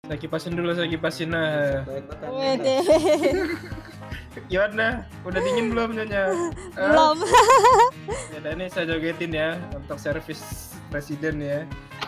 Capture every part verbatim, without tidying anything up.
Saya kipasin dulu, saya kipasin nah. Wede. Gimana? Udah dingin belum nyonya? Belum. Ya udah nih saya jogetin ya untuk servis presiden ya.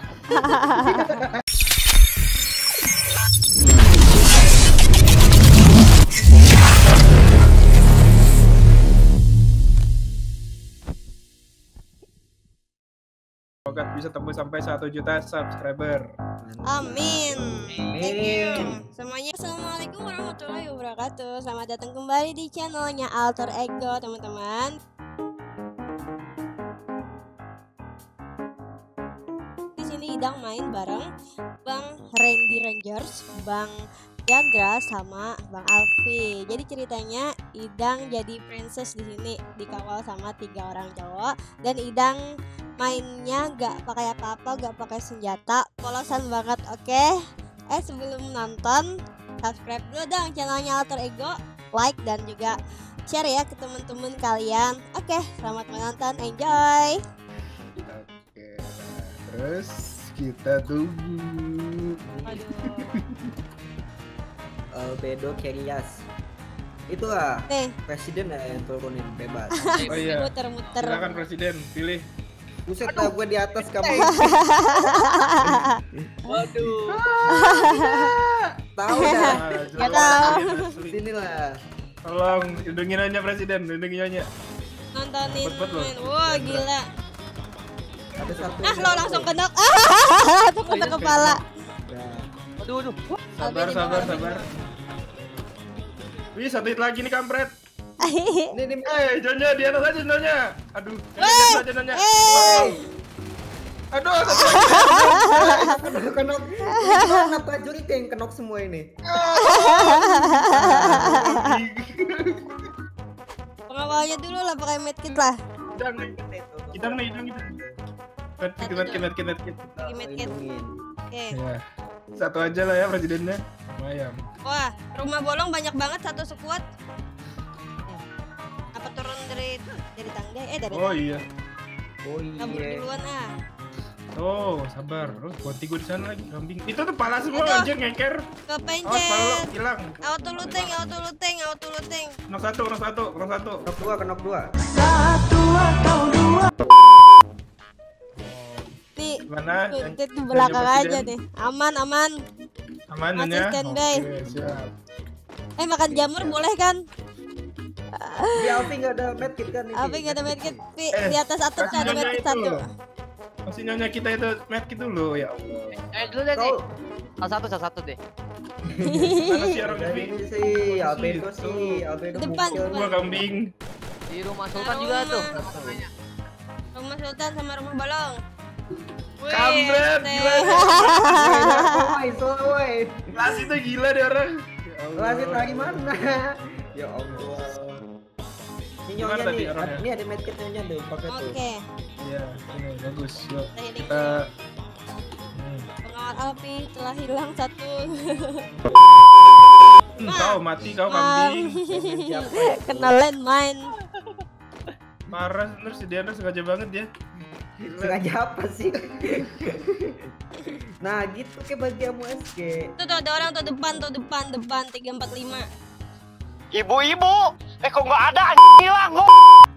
Semoga bisa tembus sampai satu juta subscriber. Amin. Thank you semuanya. Assalamualaikum warahmatullahi wabarakatuh. Selamat datang kembali di channelnya Alter Ego, teman-teman. Di sini Idang main bareng Bang Randy Rangers, Bang Chandra sama Bang Alfi. Jadi ceritanya Idang jadi princess di sini, dikawal sama tiga orang cowok, dan Idang mainnya gak pakai apa-apa, gak pakai senjata, polosan banget. Oke, eh sebelum nonton subscribe dulu dong channelnya Alter Ego, like dan juga share ya ke teman-teman kalian. Oke, selamat menonton, enjoy. Oke, terus kita tunggu. Albedo Cerias. Itulah Nih, presiden ya yang turunin bebas. Oh iya, muter-muter. silakan presiden pilih. Buset lah gue di atas kamu. Waduh. Tahu dah. Ya tahu. Sini lah. Tolong lindungi nyonya presiden, lindungi nyonya. Nontonin Cepet loh. main. Wah, gila. Ada satu. Ah, lo langsung kena. Ah, tuh kena kepala. Nah, Aduh, aduh. Sabar, sabar, sabar. Wih, satu hit lagi nih kampret. ini nih. Eh, nyonya di atas aja nyonya. Aduh, nyonya di Wey, atas aja nyonya. eh. Aduh, satu lagi. Kenok kenok. Kenapa prajurit yang kenok semua ini? Pengawalnya dulu lah, pakai medkit lah. Jangan, kita nih, kita nih. Kita kita kita kita kita. Pakai medkit. Lindungin. Oke. Ya, satu aja lah ya presidennya. Lumayan. Wah, rumah bolong banyak banget satu sekuat. Apa turun dari dari tangga? Eh dari Oh tangga. iya. Oh Kabur iya. duluan ah. Oh, sabar. Terus ganti gue di sana lagi kambing. Itu tuh pala semua Aduh. anjir ngeker. Awas pala lo Kepencet. hilang. Auto looting, auto looting, auto looting. Knock satu, knock satu, knock satu. Kenok dua, kenok dua. Nih, Gimana? tuh, tuh, di belakang Nyonya aja presiden? nih. Aman, aman. Aman Masih nyonya? standby. Oke, siap. Eh, makan jamur boleh kan? Di Alfi nggak ada medkit kan ini? Apa nggak ada medkit? Pi, Eh, di atas atap kasih ada nyonya medkit itu satu. loh. Masih nyonya kita itu medkit dulu ya Allah. Eh, dulu deh nih. Kau Salah satu, salah satu deh. Mana sih orang dari ini? ini sih, Albedo sih, Albedo Depan, muncul. depan. Gua kambing. Di rumah Sultan juga tuh. Rumah Sultan sama rumah bolong. Wih, Kampret, teh. gila. Woi, woi. Kelas itu gila deh orang. Ya Allah. Wasit dari mana? Ya Allah. Ini Gimana nyonya tadi nih, orangnya? ini ada medkit nyonya tuh, pakai tuh. Oke, Iya, ini bagus. Yuk, kita healing. kita Hmm. Pengawal Alfi telah hilang satu. Hmm, kau mati kau Mam. kambing. Siapa ya? Kena landmine. Marah bener si Diana sengaja banget dia. Sengaja apa sih? Nah gitu ke bagianmu S G. Tuh, tuh ada orang tuh depan, tuh depan, depan tiga empat lima. Ibu-ibu, eh kok nggak ada? Hilang kok.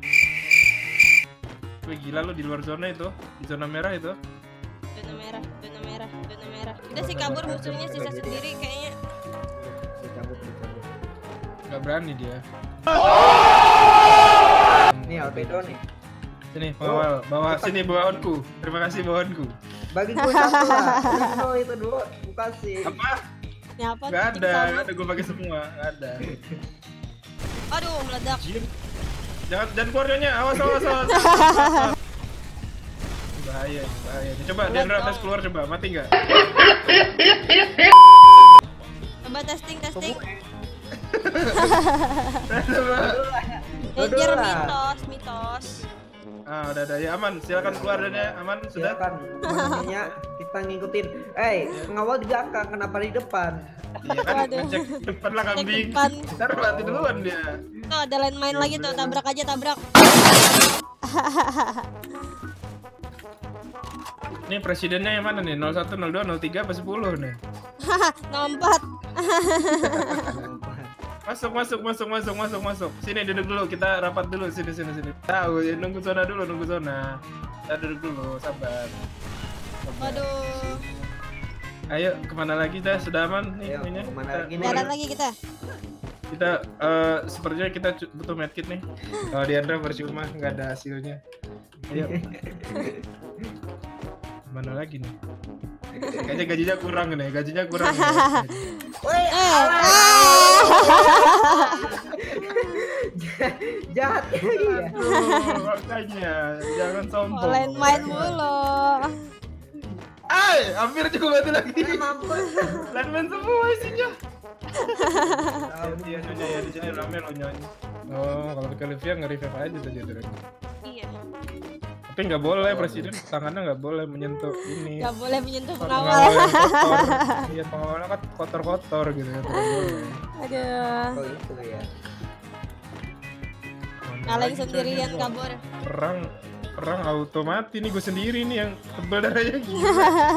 Wih gila lu di luar zona itu, di zona merah itu. Zona merah, zona merah, zona merah. Udah sih kabur musuhnya, sisa sendiri kayaknya. Dicabut, dicabut. Gak berani dia. Nih Albedo nih. Sini pengawal, bawa sini bawaanku. Terima kasih bawaanku. Bagi gue satu lah. Udah, itu dua, gue kasih. Apa? Ini apa? Gak Kucing ada, sama. gak ada gue pakai semua, gak ada. Aduh, meledak. Jir. Jangan jangan keluar nyonya, awas awas awas. Bahaya, bahaya. Coba Diandra tes keluar coba, mati nggak? Coba testing, testing. Coba. Danger Dua. mitos, mitos. Ah udah ada ya aman, silakan keluar dan ya aman sudah. Silakan. Makanya kita ngikutin. Eh, pengawal di belakang, kenapa di depan? Iya kan, Waduh. ngecek depan lah Cek kambing. depan. Ntar mati duluan dia. Tuh ada landmine lagi tuh, tabrak aja, tabrak. Ini presidennya yang mana nih? nol satu, nol dua, nol tiga, apa sepuluh nih? Nompat. Masuk, masuk, masuk, masuk, masuk, masuk. Sini duduk dulu, kita rapat dulu. Sini, sini, sini. Tahu, ya, nunggu zona dulu, nunggu zona. Kita duduk dulu, sabar. sabar. Waduh. Ayo, kemana lagi dah? Sudah aman nih? Ayo, ininya? kemana Kita- lagi nih? Jalan lagi kita. Kita, eh, sepertinya kita cu- butuh medkit nih. Kalau Diandra percuma, nggak ada hasilnya. Ayo. Mana lagi nih? Kayaknya gajinya kurang nih, gajinya kurang. nih. Woi, Eh, awas. ah. Jahat ya. Aduh, makanya jangan sombong. Online main mulu. Ay, hampir juga mati lagi. Eh, mampus. Landman semua isinya. Iya nyonya ya, di sini rame loh nyonya. Oh, kalau ke Olivia nge-revive aja tadi ada. Iya. Tapi nggak boleh, presiden tangannya nggak boleh menyentuh ini. Gak boleh menyentuh Pengawal pengawal. yang kotor. Iya, pengawalnya kan kotor-kotor gitu ya. nggak boleh. Aduh. Oh itu ya. Mana Kaleng lagi, sendirian coy, kabur. Perang perang auto mati nih, gue sendiri nih yang tebel darahnya gila.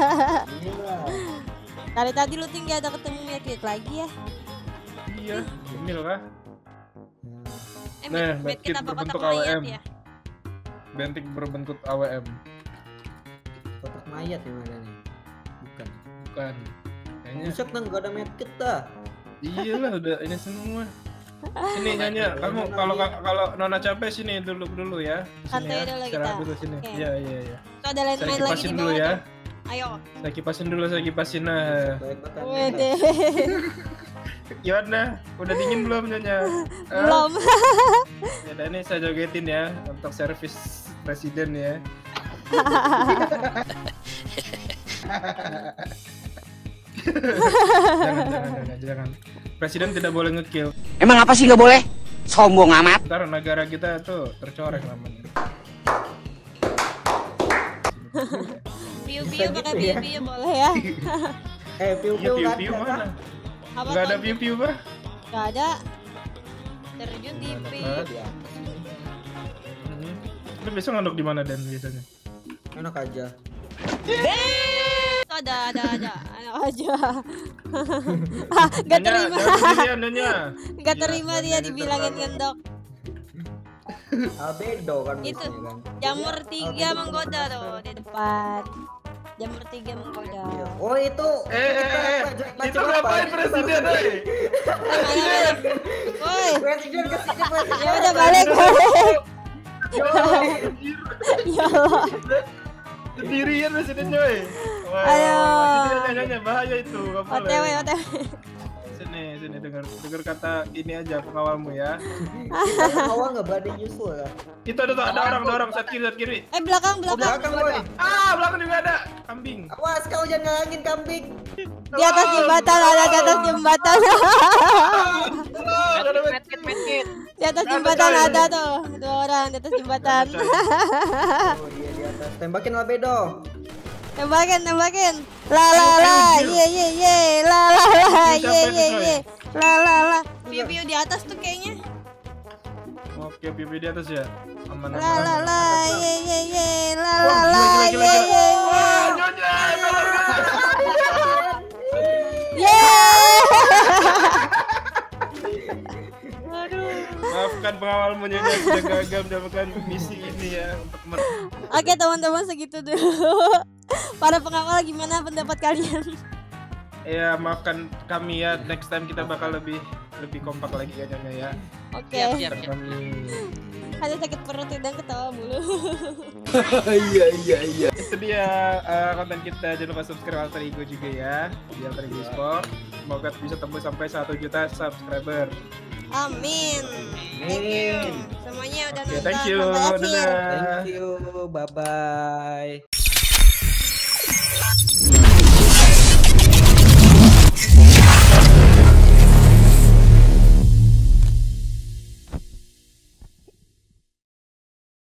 Dari tadi lu tinggal ada ketemu medkit lagi ya. Iya, Emil kah? Eh, Nah, med- medkit medkit apa kotak berbentuk mayat A W M. ya? Bentik berbentuk A W M. Kotak mayat yang ada nih. Bukan. Bukan. Kayaknya Buset nang gak ada medkit dah. iyalah udah ini semua. Sini nyonya, kamu kalau kalau Nona capek sini duduk dulu ya. Sini Santai ya. dulu Istirahat kita. dulu sini. Oke. Iya iya iya. Tuh ada lain Saya main lagi kipasin di dulu bawah ya. tuh. Ayo. Saya kipasin dulu, saya kipasin nah. Baik banget. Wede. Gimana? Udah dingin belum nyonya? Eh, Belum. Ya udah, ini saya jogetin ya untuk servis presiden ya. jangan, jangan, jangan, jangan. Presiden tidak boleh ngekill. Emang apa sih nggak boleh? Sombong amat. Ntar negara kita tuh tercoreng namanya. Piu-piu pakai gitu ya. piu-piu boleh ya. Eh, piu Iya, piu piu kan? piu mana? Apa Gak ada tuh? piu piu bah? Gak ada. Terjun di Gimana, pi. Pak? Ya, Hmm. Lu besok ngondok di mana dan biasanya? enak aja. Tuh ada ada ada. Anak aja. Ah, gak Nyonya, terima. jangan sendirian, Nyonya. Gak Iya, terima dia Nyonya dibilangin terlalu. ngendok. Albedo kan Itu. biasanya kan. Jamur Jadi, tiga albedo menggoda kan tuh di depan. Jamur tiga menggoda. Iya. Oh itu. Eh, eh, eh, Macam itu apa? ngapain presiden, eh? Eh, mana mana? Woi, Presiden kesini presiden. ya udah balik balik. Ya Allah, anjir. Ya Allah. Sendirian presiden coy. Wah, Ayo. sendirian nyonya bahaya itu, nggak O T W boleh. O T W. Sini, sini dengar dengar kata ini aja pengawalmu ya. Kita awal nggak berani nyusul kan? Itu ada tuh, ada orang, ada orang saat kiri, saat kiri. Eh belakang Oh, belakang. belakang boy. Ah, belakang juga ada kambing. Awas kau jangan ngalangin kambing. Di atas jembatan ada di atas jembatan. Ah, ada medkit, medkit. Di atas Ada, jembatan coy. ada tuh dua orang di atas jembatan. Oh iya di atas. Tembakin albedo. Tembakin tembakin. La la la ye ye ye la la la Ini ye siapa ye itu, coy? ye la la la. Piu piu di atas tuh kayaknya. Oke, pipi di atas ya. Aman, aman, La la aman. la ye ye ye la la Wah, la gila, ye gila, ye gila. ye. Wah, nyonya, tolong. Ye. Aduh. Maafkan pengawalmu nyonya sudah gagal mendapatkan misi ini ya untuk mer- Oke teman-teman segitu dulu. Para pengawal gimana pendapat kalian? Ya maafkan kami ya, next time kita bakal lebih lebih kompak lagi ya nyonya ya. Oke. Ntar kami Ada sakit perut dan ketawa mulu. Iya iya iya. itu dia eh, konten kita. Jangan lupa subscribe Alter Ego juga ya di Alter Ego Sport. Semoga bisa tembus sampai satu juta subscriber. Amin. Thank you. Semuanya udah Oke, nonton thank you. sampai akhir. Dadah. Thank you. Bye bye.